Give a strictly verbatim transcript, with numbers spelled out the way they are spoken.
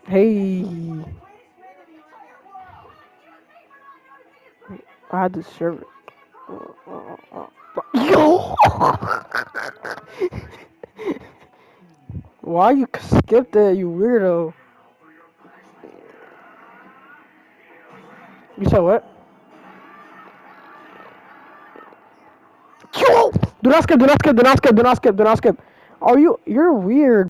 Hey, I had to serve it. Yo! Why you skipped that, you weirdo? You said what? Yo! Do not skip, do not skip, do not skip, do not skip, do not skip. Oh, you, you're weird.